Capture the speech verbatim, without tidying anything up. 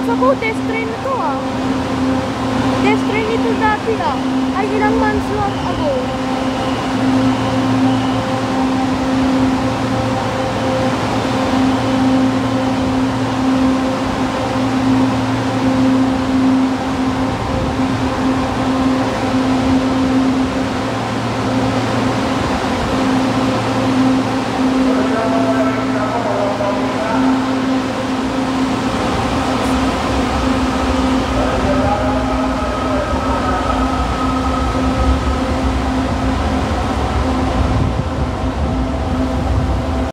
Sabaw, test train na to ah. Test train ito dati ah. Ay, ilang months lang ago.